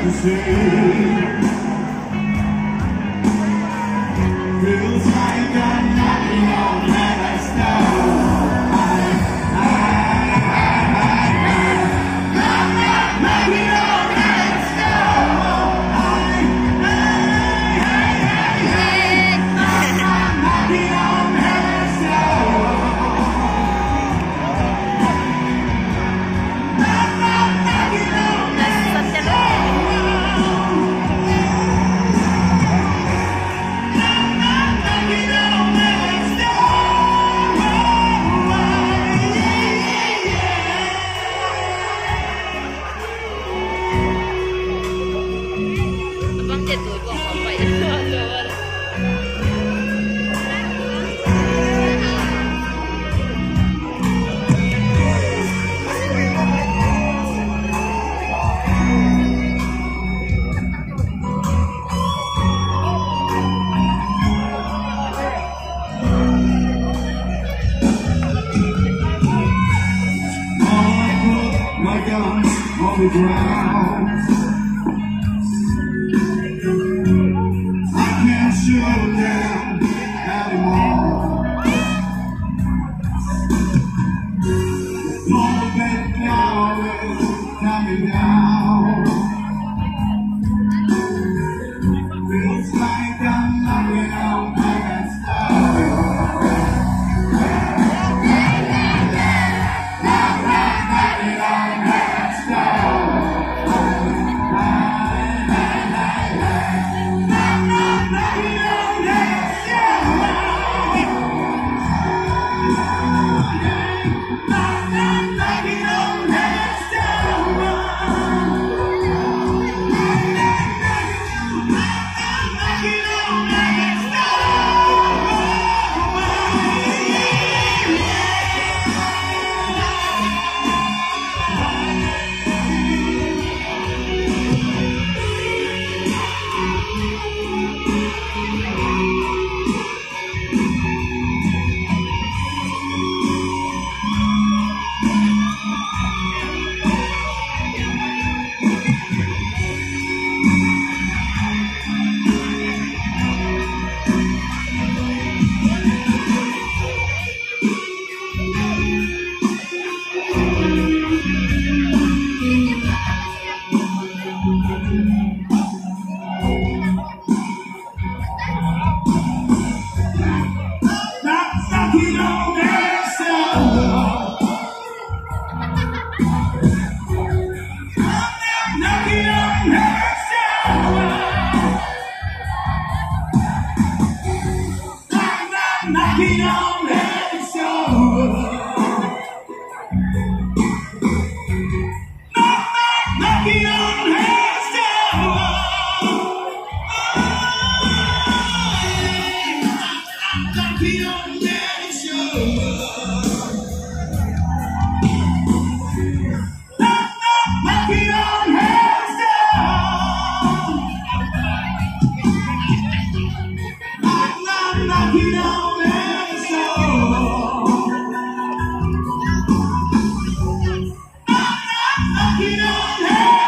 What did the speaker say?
Feels like I'm knocking on heaven's door. Knocking on heaven's door. Knocking on heaven's door. Knocking on heaven's door. Abang dia tu buang sampai. My gun on the ground. I can't shoot them anymore. All that now is coming down. Feels like I'm knocking on heaven's door. Knocking on heaven's door. Knocking on heaven's door. Knocking on heaven's door. Knocking on heaven's door. Knocking on. Knocking on heaven.